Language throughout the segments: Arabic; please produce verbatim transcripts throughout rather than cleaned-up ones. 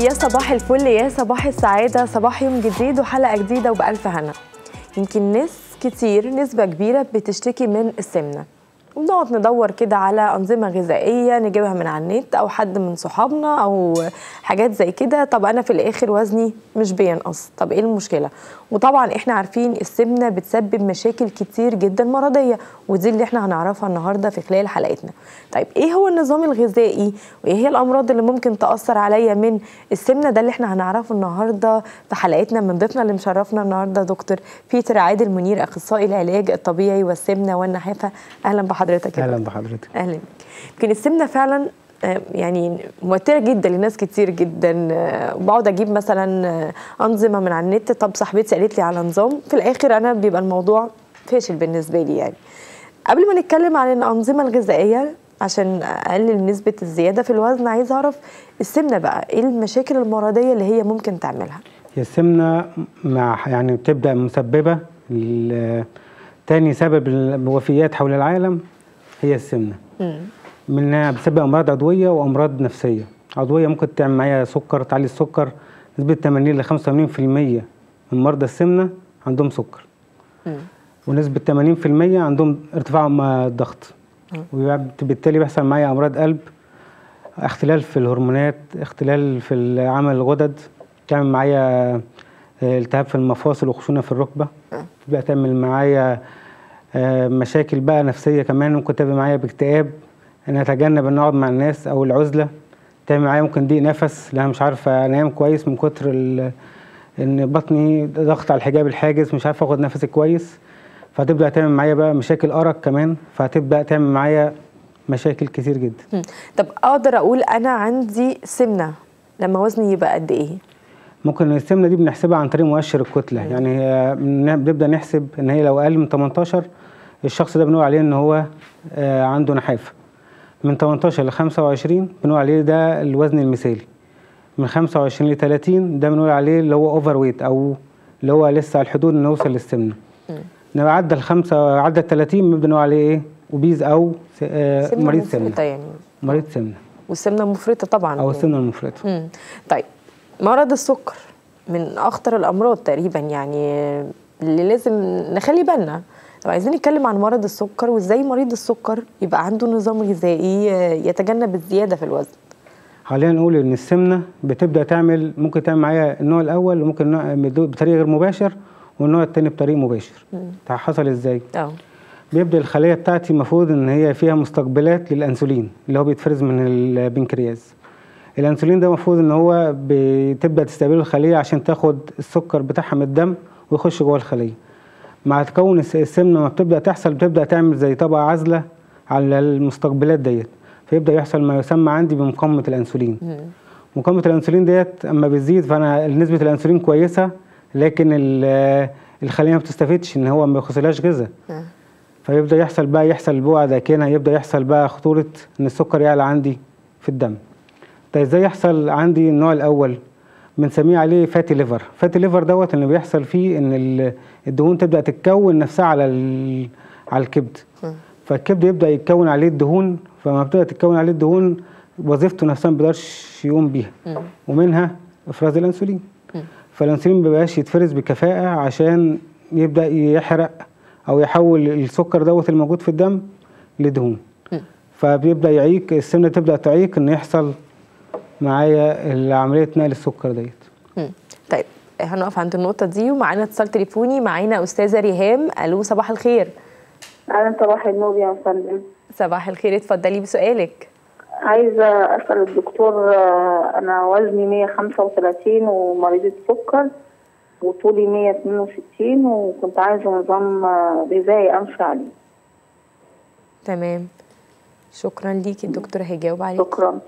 يا صباح الفل، يا صباح السعادة، صباح يوم جديد وحلقة جديدة وبألف هنا. يمكن ناس كتير، نسبة كبيرة بتشتكي من السمنة، ونقعد ندور كده على أنظمة غذائية نجيبها من على النت أو حد من صحابنا أو حاجات زي كده. طب أنا في الآخر وزني مش بينقص، طب إيه المشكلة؟ وطبعا إحنا عارفين السمنة بتسبب مشاكل كتير جدا مرضية، ودي اللي إحنا هنعرفها النهاردة في خلال حلقتنا. طيب إيه هو النظام الغذائي وإيه هي الأمراض اللي ممكن تأثر عليا من السمنة؟ ده اللي إحنا هنعرفه النهاردة في حلقتنا من ضيفنا اللي مشرفنا النهاردة دكتور بيتر عادل منير، أخصائي العلاج الطبيعي والسمنة والنحافة. أهلا بحضرتك. اهلا بحضرتك. اهلا. يمكن السمنه فعلا يعني موتره جدا لناس كتير جدا. بقعد اجيب مثلا انظمه من على النت، طب صاحبتي قالت لي على نظام، في الاخر انا بيبقى الموضوع فاشل بالنسبه لي. يعني قبل ما نتكلم عن الانظمه الغذائيه عشان اقلل نسبه الزياده في الوزن، عايز اعرف السمنه بقى ايه المشاكل المرضيه اللي هي ممكن تعملها؟ هي السمنه مع يعني بتبدا مسببه تاني سبب الوفيات حول العالم هي السمنه. مم. منها بسبب امراض عضويه وامراض نفسيه. عضويه ممكن تعمل معايا سكر، تعلي السكر. نسبه ثمانين لخمسة وثمانين بالمية من مرضى السمنه عندهم سكر. مم. ونسبه ثمانين بالمية عندهم ارتفاع الضغط. وبالتالي بيحصل معايا امراض قلب، اختلال في الهرمونات، اختلال في عمل الغدد، تعمل معايا التهاب في المفاصل وخشونه في الركبه. تبقى تعمل معايا مشاكل بقى نفسيه كمان، ممكن تعمل معايا باكتئاب، ان اتجنب ان اقعد مع الناس او العزله. تعمل معايا ممكن ضيق نفس، لا مش عارفه انام كويس من كتر ان بطني ضغط على الحجاب الحاجز، مش عارفه اخد نفسي كويس. فتبدا تعمل معايا بقى مشاكل ارق كمان، فهتبدا تعمل معايا مشاكل كتير جدا. طب اقدر اقول انا عندي سمنه لما وزني يبقى قد ايه؟ ممكن السمنه دي بنحسبها عن طريق مؤشر الكتله. مم. يعني بنبدا نحسب ان هي لو اقل من تمنتاشر الشخص ده بنقول عليه ان هو عنده نحافه. من تمنتاشر ل خمسة وعشرين بنقول عليه ده الوزن المثالي. من خمسة وعشرين ل ثلاثين ده بنقول عليه اللي هو اوفر ويت، او اللي هو لسه على الحدود انه يوصل للسمنه. انما عدى الخمسه عدى ال ثلاثين بنقول عليه ايه؟ اوبيز او مريض سمنه. يعني مريض سمنه. والسمنه مفرطه طبعا. او السمنه المفرطه. مم. طيب مرض السكر من اخطر الامراض تقريبا، يعني اللي لازم نخلي بالنا. طب عايزين نتكلم عن مرض السكر وازاي مريض السكر يبقى عنده نظام غذائي يتجنب الزياده في الوزن. خلينا نقول ان السمنه بتبدا تعمل، ممكن تعمل معايا النوع الاول وممكن بطريقه غير مباشر، والنوع الثاني بطريق مباشر. مم. حصل ازاي؟ اه بيبدا الخليه بتاعتي المفروض ان هي فيها مستقبلات للانسولين اللي هو بيتفرز من البنكرياس. الانسولين ده المفروض ان هو بتبدا تستقبله الخليه عشان تاخد السكر بتاعها من الدم ويخش جوه الخليه. مع تكون السمنه ما بتبدا تحصل، بتبدا تعمل زي طبقه عازله على المستقبلات ديت، فيبدا يحصل ما يسمى عندي بمقاومه الانسولين. مم. مقاومه الانسولين ديت اما بتزيد، فانا نسبه الانسولين كويسه لكن الخليه ما بتستفيدش ان هو ما يخسرلاش غذاء. فيبدا يحصل بقى يحصل بوعه داكنه، يبدا يحصل بقى خطوره ان السكر يعلى عندي في الدم. طيب ازاي يحصل عندي النوع الاول؟ بنسميه عليه فاتي ليفر. فاتي ليفر دوت اللي بيحصل فيه ان الدهون تبدا تتكون نفسها على على الكبد. فالكبد يبدا يتكون عليه الدهون، فما بتبدا تتكون عليه الدهون وظيفته نفسها ما بيقدرش يقوم بيها، ومنها افراز الانسولين. فالانسولين ما بيبقاش يتفرز بكفاءه عشان يبدا يحرق او يحول السكر دوت الموجود في الدم لدهون. فبيبدا يعيق السمنه، تبدا تعيق ان يحصل معايا عمليه نقل السكر ديت. طيب هنقف عند النقطه دي، ومعانا اتصال تليفوني، معانا استاذه ريهام. الو صباح الخير. اهلا صباح النور يا فندم. صباح الخير، اتفضلي بسؤالك. عايزه اسال الدكتور، انا وزني مية وخمسة وثلاثين ومريضه سكر وطولي مية واثنين وستين، وكنت عايزه نظام غذائي امشي عليه. تمام، شكرا ليكي. الدكتور هيجاوب عليك. شكرا.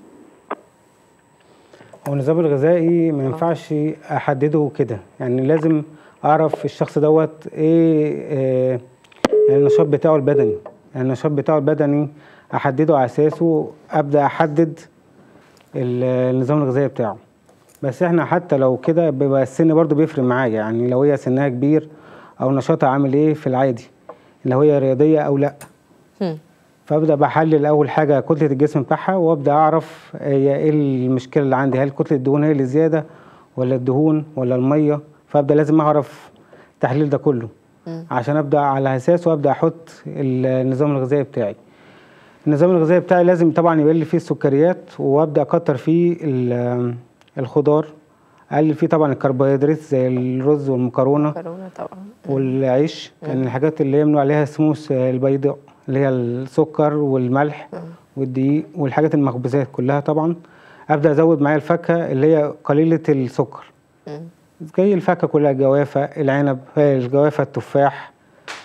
هو النظام الغذائي ما ينفعش احدده كده، يعني لازم اعرف الشخص دوت ايه, إيه يعني النشاط بتاعه البدني. يعني النشاط بتاعه البدني احدده على اساسه ابدا احدد النظام الغذائي بتاعه. بس احنا حتى لو كده بيبقى السن برضو بيفرق معايا، يعني لو هي سنها كبير او نشاطها عامل ايه في العادي، لو هي رياضيه او لا. م. فابدا بحلل اول حاجه كتله الجسم بتاعها، وابدا اعرف هي ايه المشكله اللي عندي، هل كتله الدهون هي اللي زياده ولا الدهون ولا الميه. فابدا لازم اعرف التحليل ده كله م. عشان ابدا على اساسه وابدا احط النظام الغذائي بتاعي. النظام الغذائي بتاعي لازم طبعا يقل فيه السكريات، وابدا اكتر فيه الخضار، اقلل فيه طبعا الكربوهيدرات زي الرز والمكرونه المكرونه طبعا والعيش، لان يعني الحاجات اللي هي بنقول عليها سموث البيضاء اللي هي السكر والملح م. والدقيق والحاجات المخبوزات كلها طبعا. ابدا ازود معايا الفاكهه اللي هي قليله السكر م. زي الفاكهه كلها، الجوافه، العنب، الجوافه، التفاح،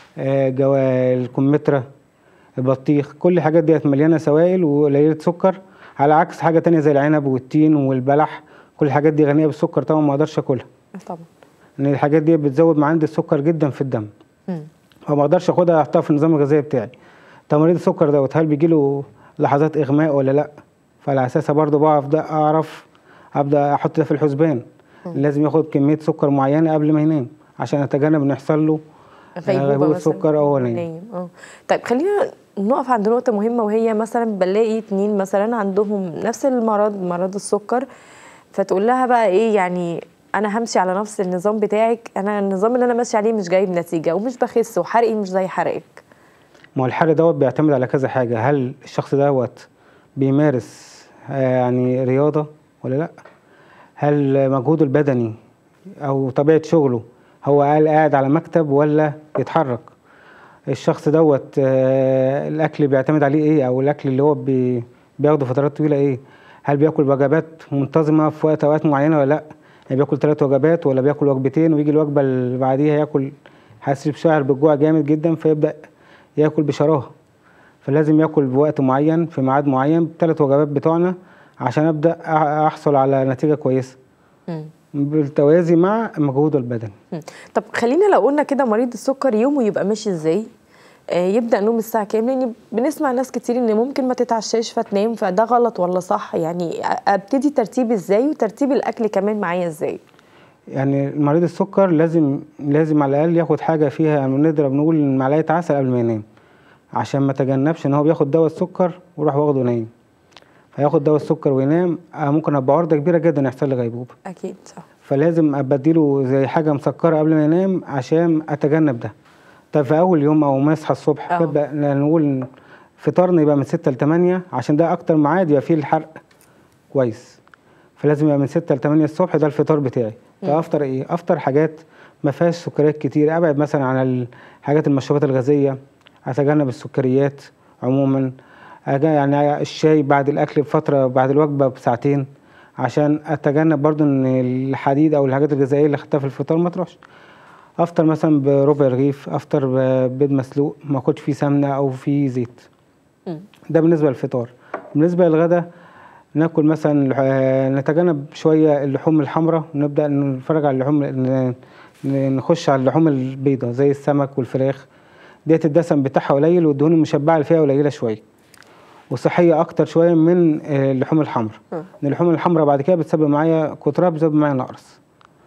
جوا الكمثرى، البطيخ، كل الحاجات ديت مليانه سوائل وقليله سكر، على عكس حاجه تانية زي العنب والتين والبلح، كل الحاجات دي غنيه بالسكر طبعا ما اقدرش اكلها طبعا، ان الحاجات دي بتزود مع عندي السكر جدا في الدم فما اقدرش اخدها احطها في النظام الغذائي بتاعي. تمريض السكر دوت هل بيجي له لحظات اغماء ولا لا؟ فعلى اساسها برضه بقى ابدا اعرف ابدا احط ده في الحسبان. لازم ياخد كميه سكر معينه قبل ما ينام عشان اتجنب ان يحصل له غيبوبه سكر او نايم. اه طيب خلينا نقف عند نقطه مهمه، وهي مثلا بنلاقي اتنين مثلا عندهم نفس المرض، مرض السكر، فتقول لها بقى ايه يعني انا همشي على نفس النظام بتاعك، انا النظام اللي انا ماشي عليه مش جايب نتيجه ومش بخس وحرقي مش زي حرقك. ما هو الحرق دوت بيعتمد على كذا حاجه، هل الشخص دوت بيمارس يعني رياضه ولا لا؟ هل مجهوده البدني او طبيعه شغله هو قاعد على مكتب ولا بيتحرك؟ الشخص دوت الاكل بيعتمد عليه ايه، او الاكل اللي هو بي بياخده فترات طويله ايه؟ هل بياكل وجبات منتظمه في وقت اوقات معينه ولا لا؟ يعني بياكل ثلاث وجبات ولا بياكل وجبتين ويجي الوجبه اللي بعديها ياكل حاسس بشعر بالجوع جامد جدا فيبدا ياكل بشراهه. فلازم ياكل بوقت معين في ميعاد معين بالثلاث وجبات بتوعنا عشان ابدا احصل على نتيجه كويسه م. بالتوازي مع مجهوده البدني. م. طب خلينا لو قلنا كده مريض السكر يومه يبقى ماشي ازاي؟ آه يبدا نوم الساعه كام؟ لان بنسمع ناس كتير ان ممكن ما تتعشاش فتنام، فده غلط ولا صح؟ يعني ابتدي ترتيب ازاي، وترتيب الاكل كمان معايا ازاي؟ يعني مريض السكر لازم لازم على الاقل ياخد حاجه فيها نضرب نقول معلقه عسل قبل ما ينام، عشان ما تجنبش ان هو بياخد دواء السكر ويروح واخده نايم. فياخد دواء السكر وينام ممكن ابقى عرضه كبيره جدا يحصل لي غيبوبه. اكيد صح. فلازم ابديله زي حاجه مسكره قبل ما ينام عشان اتجنب ده. طب في اول يوم او ما يصحى الصبح نبدا نقول فطارنا يبقى من ستة لتمانية عشان ده اكتر ميعاد يبقى فيه الحرق كويس. فلازم يبقى من ستة لتمانية الصبح ده الفطار بتاعي. طب افطر ايه؟ افطر حاجات ما فيهاش سكريات كتير، ابعد مثلا عن الحاجات المشروبات الغازيه، اتجنب السكريات عموما، يعني الشاي بعد الاكل بفتره بعد الوجبه بساعتين عشان اتجنب برضو ان الحديد او الحاجات الغذائيه اللي خدتها في الفطار ما تروحش. افطر مثلا بربع رغيف، افطر ببيض مسلوق ما اخدش فيه سمنه او فيه زيت. ده بالنسبه للفطار. بالنسبه للغدا ناكل مثلا نتجنب شويه اللحوم الحمراء، ونبدا نتفرج على اللحوم، نخش على اللحوم البيضاء زي السمك والفراخ، ديت الدسم بتاعها قليل والدهون المشبعه اللي فيها قليله شويه وصحيه اكتر شويه من اللحوم الحمراء. اللحوم الحمراء بعد كده بتسبب معايا كترات، بتسبب معايا نقرس.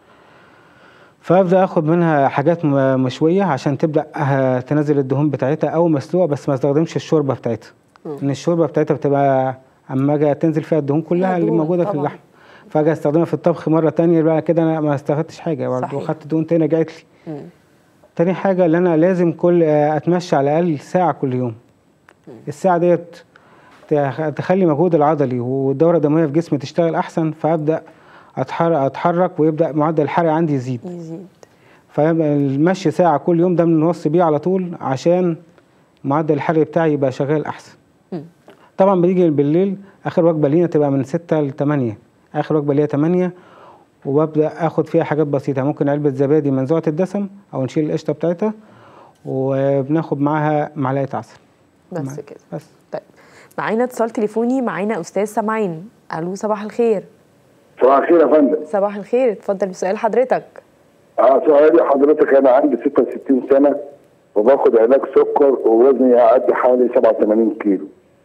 فابدا اخد منها حاجات مشويه عشان تبدا تنزل الدهون بتاعتها، او مسلوقه بس ما استخدمش الشوربه بتاعتها، ان الشوربه بتاعتها بتبقى اما اجي تنزل فيها الدهون كلها اللي موجوده طبعا في اللحم، فاجي استخدمها في الطبخ مره ثانيه بقى كده انا ما استفدتش حاجه برضه وخدت دهون تاني رجعت لي. تاني حاجه اللي انا لازم كل اتمشى على الاقل ساعه كل يوم. مم. الساعه ديت تخلي مجهود العضلي والدوره الدمويه في جسمي تشتغل احسن، فابدا اتحرك اتحرك ويبدا معدل الحرق عندي يزيد يزيد فيبقى المشي ساعه كل يوم ده بنوصي بيه على طول عشان معدل الحرق بتاعي يبقى شغال احسن. م. طبعا بنيجي بالليل اخر وجبه لينا تبقى من ستة لتمانية، اخر وجبه ليا تمانية، وببدا اخد فيها حاجات بسيطه، ممكن علبه زبادي منزوعه الدسم او نشيل القشطه بتاعتها وبناخد معاها معلقه عسل بس كده. بس طيب معانا اتصال تليفوني، معانا استاذ سمعين. الو صباح الخير. صباح الخير يا فندم. صباح الخير، اتفضل بسؤال حضرتك. اه سؤالي حضرتك، انا عندي ستة وستين سنه وباخد علاج سكر ووزني يعدي حوالي سبعة وتمانين كيلو.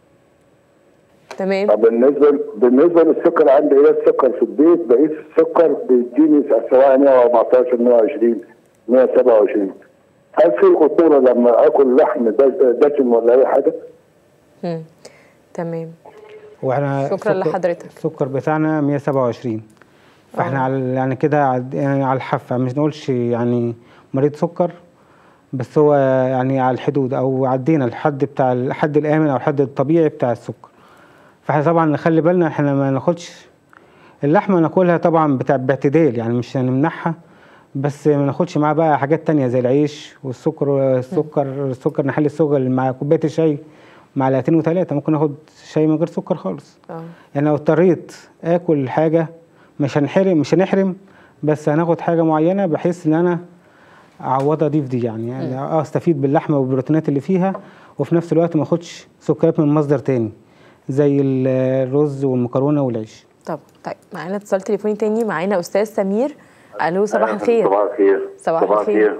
تمام. طب بالنسبه بالنسبه للسكر عندي ايه؟ السكر في البيت بقيس السكر بيديني سواء مية واربعتاشر مية وعشرين مية وسبعة وعشرين. هل في خطوره لما اكل لحم دسم ولا اي حاجه؟ امم تمام. واحنا شكرا لحضرتك. السكر بتاعنا مية وسبعة وعشرين، فاحنا على يعني كده يعني على الحافه، مش نقولش يعني مريض سكر، بس هو يعني على الحدود او عدينا الحد بتاع الحد الامن او الحد الطبيعي بتاع السكر. فاحنا طبعا نخلي بالنا احنا ما ناخدش اللحمه، ناكلها طبعا بتاع باعتدال، يعني مش هنمنعها، بس ما ناخدش معاها بقى حاجات تانية زي العيش والسكر. السكر السكر نحل السكر مع كوبايه الشاي معلقتين وثلاثه، ممكن اخد شاي من غير سكر خالص. اه يعني لو اضطريت اكل حاجه مش هنحرم مش هنحرم بس هناخد حاجه معينه بحيث ان انا اعوض اضيف دي، يعني, يعني اه استفيد باللحمه والبروتينات اللي فيها، وفي نفس الوقت ما اخدش سكريات من مصدر تاني زي الرز والمكرونه والعيش. طب طيب معانا اتصال تليفوني تاني، معانا استاذ سمير. الو صباح الخير. صباح الخير. صباح الخير.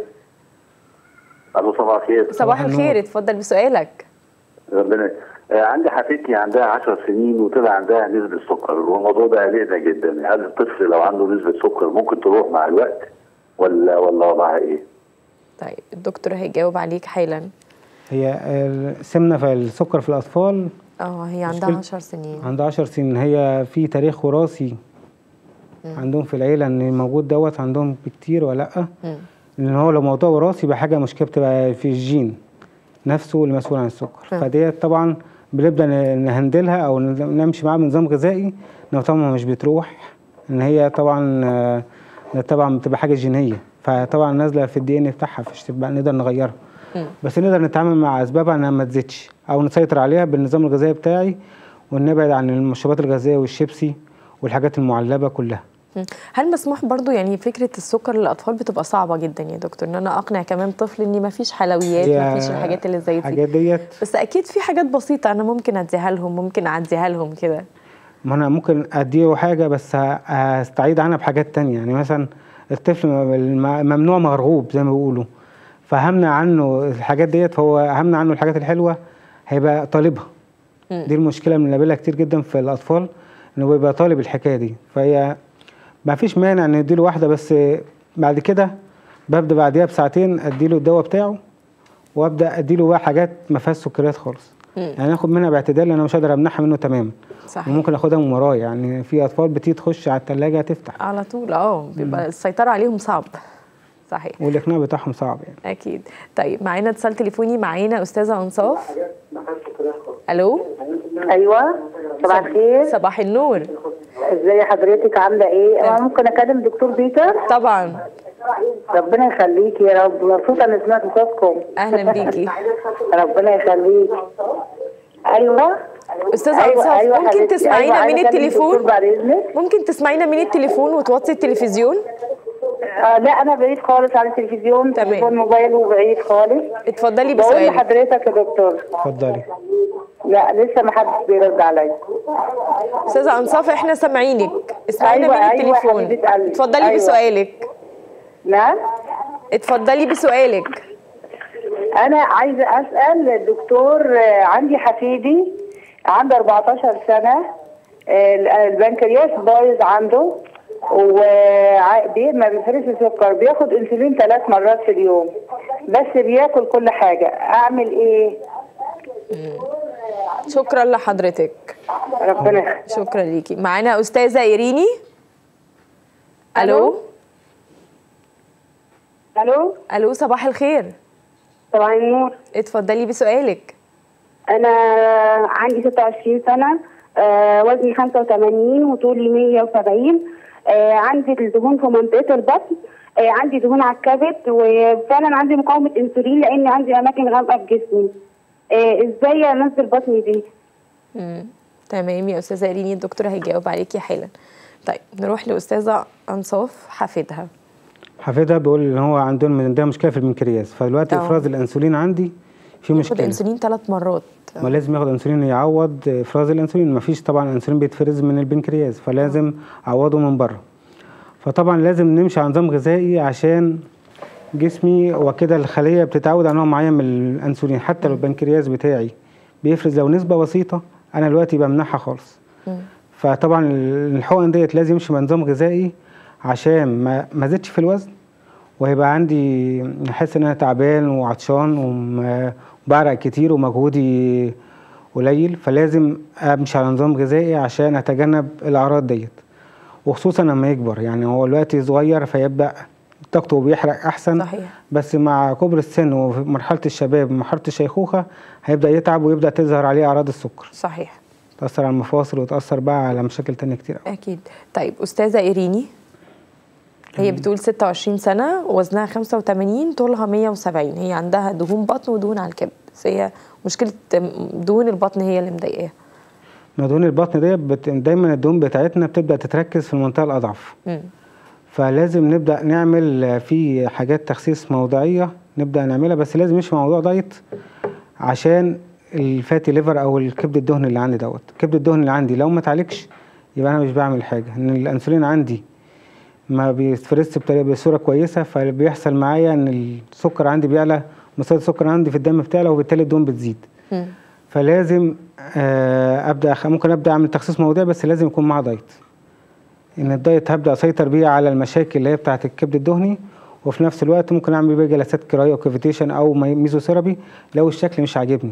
الو صباح الخير. صباح الخير، اتفضل بسؤالك. ربنا آه عندي حفيدتي عندها عشر سنين وطلع عندها نسبه سكر، والموضوع ده قلقنا جدا. هل الطفل لو عنده نسبه سكر ممكن تروح مع الوقت ولا ولا وضعها ايه؟ طيب الدكتور هيجاوب عليك حالا. هي السمنه في السكر في الاطفال اه هي عندها عشر سنين. عندها عشر سنين، هي في تاريخ وراثي عندهم في العيله ان موجود دوت عندهم بكتير ولا لا؟ لان هو لو موضوع وراثي يبقى حاجه مشكله بتبقى في الجين نفسه اللي مسؤول عن السكر. فديت طبعا بنبدا نهندلها او نمشي معاها بنظام غذائي، انه طبعا مش بتروح، ان هي طبعا طبعا بتبقى حاجه جينيه، فطبعا نازله في الدي ان بتاعها، فمش تبقى نقدر نغيرها. بس نقدر نتعامل مع اسبابها انها ما تزيدش او نسيطر عليها بالنظام الغذائي بتاعي، ونبعد عن المشروبات الغازيه والشيبسي والحاجات المعلبه كلها. هل مسموح برضو يعني فكره السكر للاطفال بتبقى صعبه جدا يا دكتور، ان انا اقنع كمان طفل ان ما فيش حلويات ما فيش الحاجات اللي زي دي؟ الحاجات ديت بس اكيد في حاجات بسيطه انا ممكن اديها لهم، ممكن اعديها لهم كده. ما انا ممكن اديه حاجه بس هستعيد عنها بحاجات تانية، يعني مثلا الطفل ممنوع مرغوب زي ما بيقولوا، فهمنع عنه الحاجات ديت، فهو همنع عنه الحاجات الحلوه هيبقى طالبها. دي المشكله اللي بنقابلها كتير جدا في الاطفال، انه بيبقى طالب الحكايه دي. فهي ما فيش مانع ان نديله واحده، بس بعد كده ببدا بعديها بساعتين اديله الدواء بتاعه، وابدا اديله بقى حاجات ما فيهاش سكريات خالص. مم. يعني اخد منها باعتدال، انا مش قادر امنعها منه تماما. صحيح. وممكن اخدها من ورايا، يعني في اطفال بتيجي تخش على الثلاجه تفتح على طول. اه بيبقى السيطره عليهم صعب. صحيح. والاقناع بتاعهم صعب يعني. اكيد. طيب معانا اتصال تليفوني، معانا استاذه انصاف. الو. ايوه صباح الخير. صباح النور. ازي حضرتك، عامله ايه؟ انا ممكن اكلم دكتور بيتر؟ طبعا. ربنا يخليكي يا رب، مبسوطه اني سمعت صوتكم. اهلا بيكي. ربنا يخليك. ايوه استاذه أيوة انصاف أيوة ممكن حبيبتي. تسمعينا أيوة من التليفون؟ ممكن تسمعينا من التليفون وتوطي التلفزيون؟ آه لا انا بعيد خالص عن التلفزيون، تليفون موبايله بعيد خالص. اتفضلي بسؤالك. بقول لحضرتك يا دكتور. اتفضلي. لا لسه ما حدش بيرد عليا. استاذه انصاف احنا سامعينك، اسمعينا أيوة من التليفون. أيوة اتفضلي أيوة. بسؤالك. نعم اتفضلي بسؤالك. انا عايزه اسال الدكتور، عندي حفيدي عنده أربعتاشر سنه، البنكرياس بايظ عنده وما بيفرزش سكر، بياخد انسولين ثلاث مرات في اليوم بس بياكل كل حاجه، اعمل ايه؟ مم. شكرا لحضرتك. ربنا يخليك. شكرا ليكي. معانا استاذه ايريني. الو. الو. الو صباح الخير. صباح النور. اتفضلي بسؤالك. انا عندي ستة وعشرين سنه، آه وزني خمسة وثمانين وطولي مية وسبعين، آه عندي الدهون في منطقه البطن، آه عندي دهون على الكبد، وفعلا عندي مقاومه انسولين لان عندي اماكن غامقه في جسمي. آه ازاي انزل بطني دي؟ امم تمام يا استاذه ايريني، الدكتور هيجاوب عليكي حالا. طيب نروح لاستاذه انصاف. حفيدها حفيدها بيقول ان هو عندهم عندها مشكله في البنكرياس، فدلوقتي افراز الانسولين عندي في مشكله. ياخد انسولين ثلاث مرات. ما لازم ياخد انسولين يعوض افراز الانسولين، ما فيش طبعا انسولين بيتفرز من البنكرياس، فلازم اعوضه من بره. فطبعا لازم نمشي على نظام غذائي عشان جسمي وكده الخليه بتتعود على نوع معين من الانسولين، حتى لو البنكرياس بتاعي بيفرز لو نسبه بسيطه انا دلوقتي بمنعها خالص. م. فطبعا الحقن ديت لازم يمشي بنظام غذائي عشان ما ما زدش في الوزن، وهيبقى عندي احس ان انا تعبان وعطشان وبعرق كتير ومجهودي قليل، فلازم امشي على نظام غذائي عشان اتجنب الاعراض ديت، وخصوصا لما يكبر. يعني هو دلوقتي صغير فيبدا طاقته بيحرق احسن. صحيح. بس مع كبر السن وفي مرحله الشباب ومرحله الشيخوخه هيبدا يتعب ويبدا تظهر عليه اعراض السكر. صحيح. تاثر على المفاصل وتاثر بقى على مشاكل تانية كتير قوي. اكيد. طيب استاذه ايريني، هي بتقول ستة وعشرين سنه، وزنها خمسة وثمانين، طولها مية وسبعين، هي عندها دهون بطن ودهون على الكبد، بس هي مشكله دهون البطن هي اللي مضايقاها. ما دهون البطن دي بت... دايما الدهون بتاعتنا بتبدا تتركز في المنطقه الاضعف. م. فلازم نبدا نعمل في حاجات تخسيس موضعيه نبدا نعملها، بس لازم مش موضوع دايت عشان الفاتي ليفر او الكبد الدهن اللي عندي دوت. الكبد الدهن اللي عندي لو ما اتعالجش يبقى انا مش بعمل حاجه، ان الانسولين عندي ما بيتفرزش بصوره كويسه، فبيحصل معايا ان السكر عندي بيعلى، مستوى السكر عندي في الدم بتاعي وبالتالي الدهون بتزيد. م. فلازم آه ابدا ممكن ابدا اعمل تخسيس موضعي، بس لازم يكون معاه دايت. ان الدايت هبدا اسيطر بيه على المشاكل اللي هي بتاعه الكبد الدهني، وفي نفس الوقت ممكن اعمل بيه جلسات كرايو كافيتيشن او ميزوثيرابي لو الشكل مش عاجبني.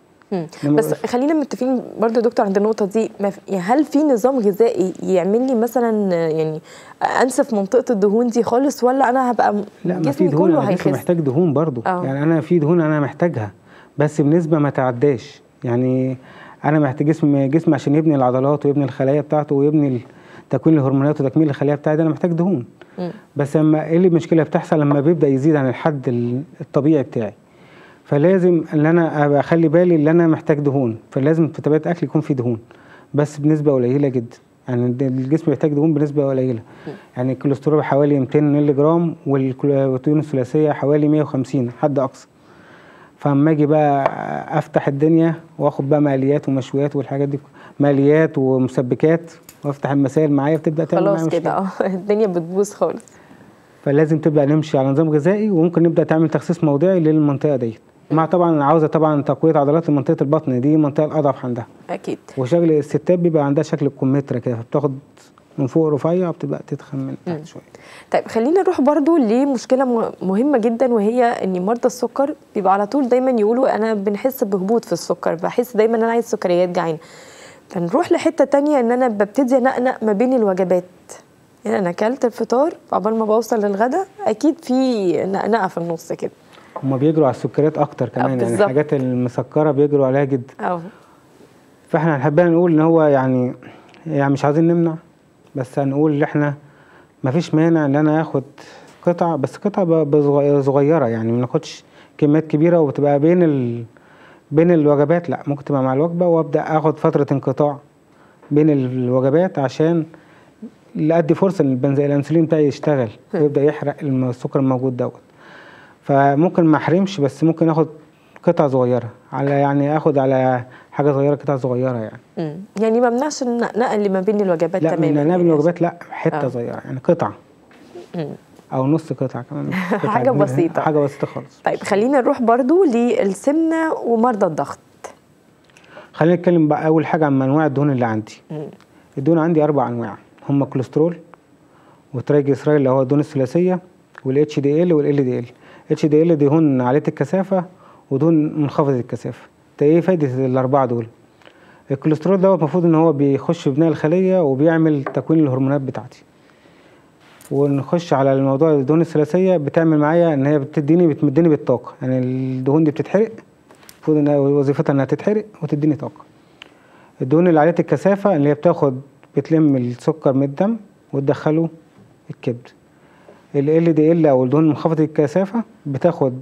بس خلينا متفقين برضو يا دكتور عند النقطه دي، هل في نظام غذائي يعمل لي مثلا يعني انسف منطقه الدهون دي خالص، ولا انا هبقى لا جسمي كله هيخس؟ محتاج دهون برضو. أوه. يعني انا في دهون انا محتاجها بس بنسبه ما تعداش. يعني انا محتاج جسم جسم عشان يبني العضلات ويبني الخلايا بتاعته ويبني تكوين الهرمونات وتكميل الخلايا بتاعتي، انا محتاج دهون. م. بس لما ايه اللي المشكله بتحصل لما بيبدا يزيد عن الحد الطبيعي بتاعي، فلازم ان انا ابقى اخلي بالي ان انا محتاج دهون، فلازم في طبيعه اكلي يكون في دهون بس بنسبه قليله جدا. يعني الجسم محتاج دهون بنسبه قليله. م. يعني الكوليسترول حوالي مئتين مللي جرام والدهون الثلاثيه حوالي مية وخمسين حد اقصى. فاما اجي بقى افتح الدنيا واخد بقى مقليات ومشويات والحاجات دي، مقليات ومسبكات، وافتح المسائل معايا بتبدا تعمل معايا خلاص كده اه الدنيا بتبوظ خالص. فلازم تبدا نمشي على نظام غذائي، وممكن نبدا تعمل تخسيس موضعي للمنطقه ديت، مع طبعا عاوزه طبعا تقويه عضلات منطقه البطن، دي المنطقه الاضعف عندها. اكيد. وشكل الستات بيبقى عندها شكل الكمثرى كده، فبتاخد من فوق رفيع وبتبقى تتخن من تحت شويه. طيب خلينا نروح برضو لمشكله مهمه جدا، وهي ان مرضى السكر بيبقى على طول دايما يقولوا انا بنحس بهبوط في السكر، بحس دايما ان انا عايز سكريات جعانه. فنروح لحته تانية ان انا ببتدي انقنق ما بين الوجبات، يعني انا اكلت الفطار قبل ما بوصل للغدا اكيد في نقنقه في النص كده. هما بيجروا على السكريات اكتر كمان، يعني الحاجات المسكره بيجروا عليها جدا. اه فاحنا هنحب نقول ان هو يعني يعني مش عايزين نمنع، بس هنقول ان احنا مفيش مانع ان انا اخد قطع، بس قطع صغيره، يعني ما ناخدش كميات كبيره وبتبقى بين ال... بين الوجبات، لا ممكن تبقى مع الوجبه، وابدا اخد فتره انقطاع بين الوجبات عشان ادي فرصه ان الانسولين بتاعي يشتغل ويبدا يحرق السكر الموجود دوت. فممكن ما احرمش، بس ممكن اخد قطع صغيره، على يعني اخد على حاجه صغيره قطع صغيره يعني. امم يعني ما بمنعش النقل ما بين الوجبات لا تماما. لا ما بين الوجبات لا، حته آه. صغيره يعني قطعه. امم او نص قطعه كمان حاجه بسيطه حاجه بسيطه خالص. طيب خلينا نروح برضو للسمنه ومرضى الضغط. خلينا نتكلم بقى اول حاجه عن انواع الدهون اللي عندي. مم. الدهون عندي اربع انواع، هم كوليسترول وترايجليسرايد اللي هو الدهون الثلاثيه، والاتش دي ال والال دي ال. اتش دي ال دهون عاليه الكثافه ودهون منخفضه الكثافه. ايه فايده الاربعه دول؟ الكوليسترول دوت المفروض ان هو بيخش في بناء الخليه وبيعمل تكوين الهرمونات بتاعتي. ونخش على الموضوع الدهون الثلاثيه، بتعمل معايا ان هي بتديني بتمدني بالطاقه، يعني الدهون دي بتتحرق، المفروض ان وظيفتها انها تتحرق وتديني طاقه. الدهون اللي عاليه الكثافه اللي هي بتاخد بتلم السكر من الدم وتدخله الكبد. ال دي ال او الدهون منخفضه الكثافه بتاخد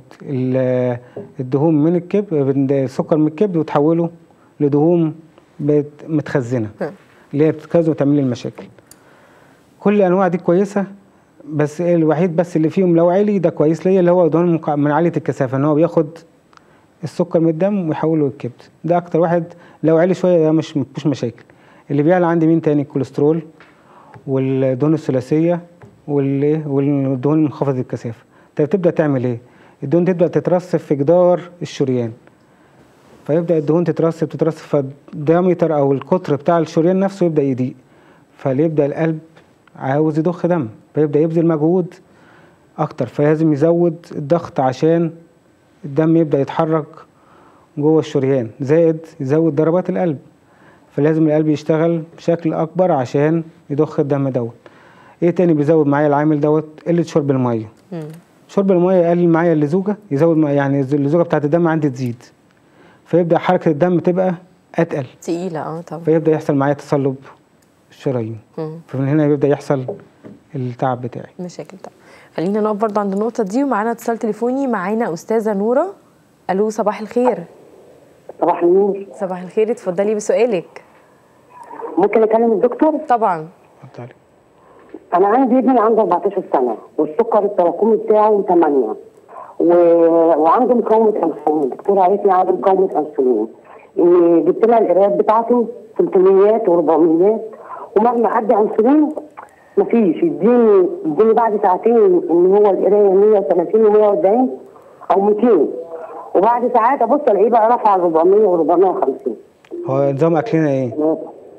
الدهون من الكبد، السكر من الكبد وتحوله لدهون متخزنه اللي هي بتتخزن وتعمل لي المشاكل. كل الانواع دي كويسه، بس الوحيد بس اللي فيهم لو عالي ده كويس ليا اللي هو دهون من عاليه الكثافه، ان هو بياخد السكر من الدم ويحوله للكبد، ده اكتر واحد لو عالي شويه ده مش مش مشاكل. اللي بيعلى عندي مين تاني؟ الكوليسترول والدهون الثلاثيه والدهون منخفضه الكثافه. طيب تبدا تعمل ايه؟ الدهون تبدا تترسب في جدار الشريان، فيبدا الدهون تترسب تترسب فالديامتر او القطر بتاع الشريان نفسه يبدا يضيق، فيبدا القلب عاوز يضخ دم، فيبدا يبذل مجهود اكتر، فلازم يزود الضغط عشان الدم يبدا يتحرك جوه الشريان، زائد يزود ضربات القلب، فلازم القلب يشتغل بشكل اكبر عشان يضخ الدم دوت. ايه تاني بيزود معايا العامل دوت؟ قله شرب الميه. شرب الميه يقلل معايا اللزوجه، يزود يعني اللزوجه بتاعت الدم عندي تزيد، فيبدا حركه الدم تبقى اتقل تقيله. اه طبعا. فيبدا يحصل معايا تصلب الشرايين، فمن هنا بيبدا يحصل التعب بتاعي. مشاكل. طبعا خلينا نقف برضه عند النقطه دي، ومعانا اتصال تليفوني. معانا استاذه نوره. الو صباح الخير. صباح النور. صباح الخير، اتفضلي بسؤالك. ممكن اكلم الدكتور؟ طبعا. اتفضلي. انا عندي ابني عنده أربعتاشر سنه والسكر التراكمي بتاعه ثمانية و... وعنده مقاومه انسولين. الدكتور قالت لي عنده مقاومه انسولين. جبت لها القرايات بتاعته ثلاثمية و400، ومهما ادي انسولين مفيش. يديني يديني بعد ساعتين ان هو القرايه مية وثلاثين و140 او مئتين، وبعد ساعات ابص الاقيه بقى رفع أربعمية و450. هو نظام اكلنا ايه؟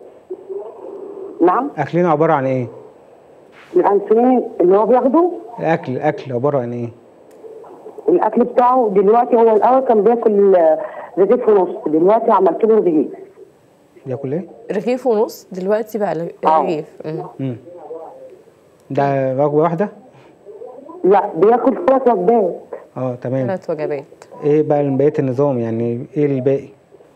نعم؟ اكلنا عباره عن ايه؟ الانسولين اللي هو بياخده. الاكل الاكل عباره عن ايه؟ الاكل بتاعه دلوقتي، هو الاول كان بياكل رغيف ونص، دلوقتي عملت له رغيف. بياكل ايه؟ رغيف ونص، دلوقتي بقى رغيف. امم ده وجبه واحده؟ لا بياكل ثلاث وجبات. اه تمام. ثلاث وجبات. ايه بقى بقيه النظام؟ يعني ايه الباقي؟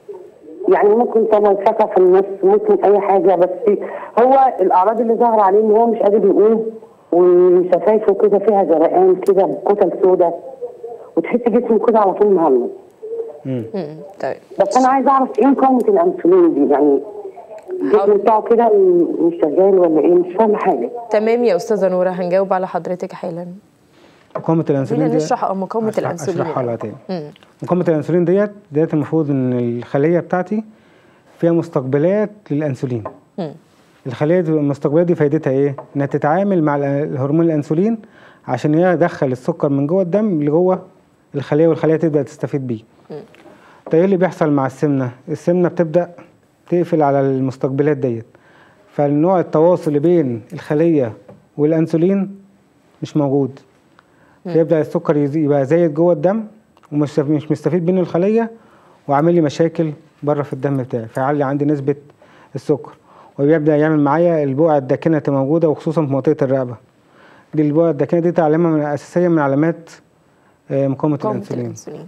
يعني ممكن طبعا شفا في النص، ممكن اي حاجه، بس هو الاعراض اللي ظاهره عليه ان هو مش قادر يقوم، وشفايفه كده فيها زرقان كده بكتل سوداء، وتحس جسمه كده على طول مهمل. امم طيب. بس انا عايزه اعرف ايه مقاومه الانسولين دي؟ يعني الجسم بتاعه كده مش شغال ولا ايه؟ مش فاهمه حاجه. تمام يا استاذه نوره، هنجاوب على حضرتك حالا. مقاومه الانسولين دي نشرح مقاومه الانسولين. اشرحها لها تاني. مقاومه الانسولين ديت ديت المفروض ان الخليه بتاعتي فيها مستقبلات للانسولين. مم. الخليه المستقبلات دي فايدتها ايه؟ انها تتعامل مع الهرمون الانسولين عشان يدخل السكر من جوه الدم لجوه الخليه، والخليه تبدا تستفيد بيه. طيب ايه اللي بيحصل مع السمنه؟ السمنه بتبدا تقفل على المستقبلات ديت، فالنوع التواصل اللي بين الخليه والانسولين مش موجود، فيبدا السكر يبقى زايد جوه الدم ومش مش مستفيد منه الخليه، وعامل لي مشاكل بره في الدم بتاعي، فيعلي عندي نسبه السكر، وبيبدا يعمل معايا البقع الداكنه اللي موجوده، وخصوصا في منطقه الرقبه. دي البقع الداكنه دي علامه من اساسيه من علامات مقاومه الانسولين. الانسولين.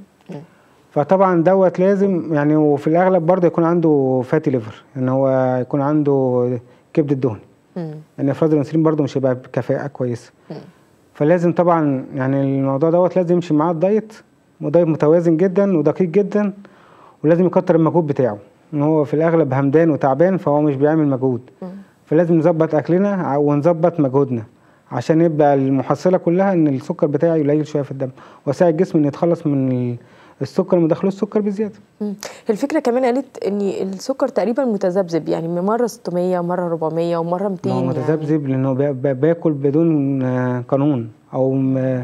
فطبعا دوت لازم يعني، وفي الاغلب برضه يكون عنده فاتي ليفر، ان هو يكون عنده كبد الدهن، لان افراز الانسولين برضه مش هيبقى بكفاءه كويسه. مم. فلازم طبعا يعني الموضوع دوت لازم يمشي معاه الدايت، ودايت متوازن جدا ودقيق جدا، ولازم يكتر المجهود بتاعه، ان هو في الاغلب همدان وتعبان فهو مش بيعمل مجهود. مم. فلازم نظبط اكلنا ونظبط مجهودنا عشان يبقى المحصله كلها ان السكر بتاعي قليل شويه في الدم، واساعد الجسم ان يتخلص من السكر المدخله السكر بزياده. الفكره كمان قالت ان السكر تقريبا متذبذب، يعني مره ستمية ومره أربعمية ومره مئتين. هو متذبذب يعني لانه باكل بدون قانون او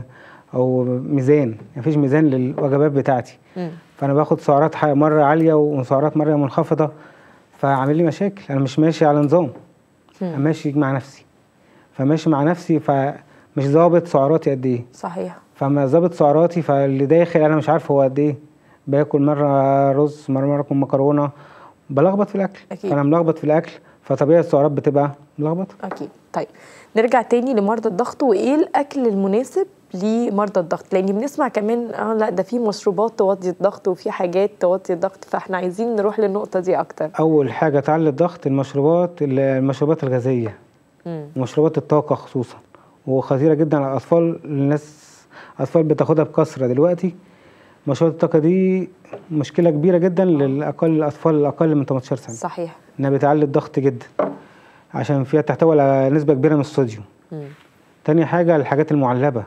او ميزان، مفيش ميزان للوجبات بتاعتي. م. فانا باخد سعرات مره عاليه وسعرات مره منخفضه، فعامل لي مشاكل. انا مش ماشي على نظام، انا ماشي مع نفسي، فماشي مع نفسي فمش ظابط سعراتي قد ايه. صحيح. فما ظابط سعراتي، فاللي داخل انا مش عارف هو قد ايه. باكل مره رز، مره مره اكل مكرونه، بلخبط في الاكل. أكيد. فانا ملخبط في الاكل، فطبيعي السعرات بتبقى ملخبطه. اكيد. طيب نرجع تاني لمرضى الضغط، وايه الاكل المناسب لمرضى الضغط؟ لان بنسمع كمان اه لا ده في مشروبات توطي الضغط وفي حاجات توطي الضغط، فاحنا عايزين نروح للنقطه دي اكتر. اول حاجه تعلي الضغط المشروبات المشروبات الغازيه، ومشروبات الطاقه خصوصا، وخطيره جدا على الاطفال. الناس اطفال بتاخدها بكثره دلوقتي. مشروبات الطاقه دي مشكله كبيره جدا للاقل الاطفال الاقل من تمنتاشر سنه. صحيح. انها بتعلي الضغط جدا عشان فيها تحتوي على نسبه كبيره من الصوديوم. مم. تاني حاجه الحاجات المعلبه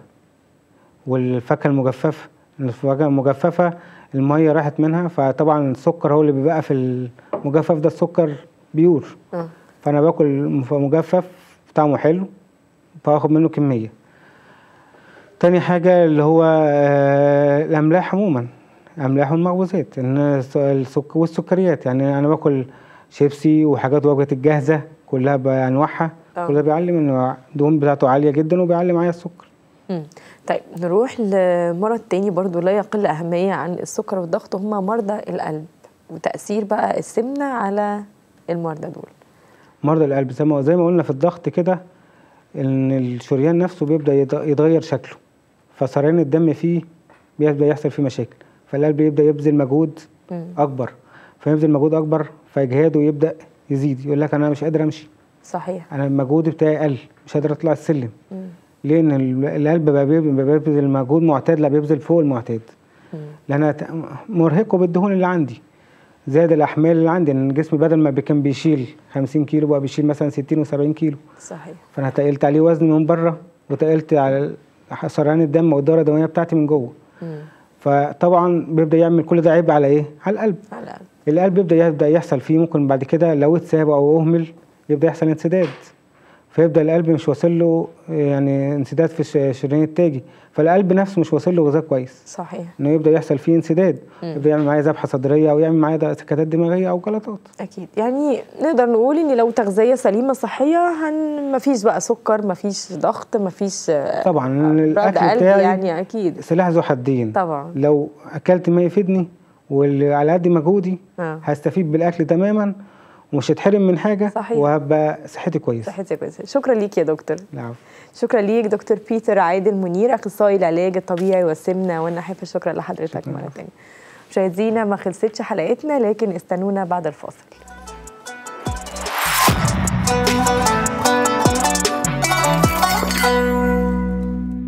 والفاكهه المجففه. الفاكهه المجففه الميه راحت منها، فطبعا السكر هو اللي بيبقى في المجفف ده السكر بيور. مم. فانا باكل مجفف طعمه حلو فاخد منه كميه. تاني حاجة اللي هو الأملاح عموما، أملاح والمخبوزات والسكريات. يعني أنا باكل شيبسي وحاجات وجبة الجاهزة كلها بأنواعها، كلها بيعلي من الدهون بتاعته عالية جدا وبيعلي معايا السكر. امم طيب نروح لمرض تاني برضو لا يقل أهمية عن السكر والضغط، وهم مرضى القلب، وتأثير بقى السمنة على المرضى دول. مرضى القلب زي ما زي ما قلنا في الضغط كده، ان الشريان نفسه بيبدا يتغير شكله، فسريان الدم فيه بيبدا يحصل فيه مشاكل، فالقلب يبدا يبذل مجهود مم. اكبر، فيبذل مجهود اكبر فاجهاده يبدا يزيد، يقول لك انا مش قادر امشي. صحيح. انا المجهود بتاعي قل، مش قادر اطلع السلم. مم. لان القلب بقى بيبذل مجهود معتاد، لا بيبذل فوق المعتاد. لان مرهقه بالدهون اللي عندي، زاد الاحمال اللي عندي، ان الجسم بدل ما كان بيشيل خمسين كيلو بقى بيشيل مثلا ستين وسبعين كيلو. صحيح. فانا تقلت عليه وزن من بره، وتقلت على سريان الدم والدوره الدمويه بتاعتي من جوه. فطبعا بيبدا يعمل كل ده عيب على ايه؟ على القلب. على القلب. القلب يبدا يبدا يحصل فيه، ممكن بعد كده لو اتساب او اهمل يبدا يحصل انسداد، فيبدا القلب مش واصل له يعني انسداد في الشريان التاجي، فالقلب نفسه مش واصل له غذاء كويس. صحيح. انه يبدا يحصل فيه انسداد، مم. يبدا يعمل معايا ذبحه صدريه، او يعمل معايا سكتات دماغيه او جلطات. اكيد. يعني نقدر نقول ان لو تغذيه سليمه صحيه هن مفيش بقى سكر، مفيش ضغط، مفيش طبعا الاكل بتاعي يعني اكيد سلاح ذو حدين. طبعا لو اكلت ما يفيدني وعلى قد مجهودي آه. هستفيد بالاكل تماما ومش هتحرم من حاجه. صحيح. وهبقى صحتي كويسه. صحتي كويسه. شكرا ليك يا دكتور. نعم. شكرا ليك دكتور بيتر عادل منير، اخصائي العلاج الطبيعي والسمنه والنحافه. شكرا لحضرتك مره ثانيه. مشاهدينا ما خلصتش حلقتنا، لكن استنونا بعد الفاصل.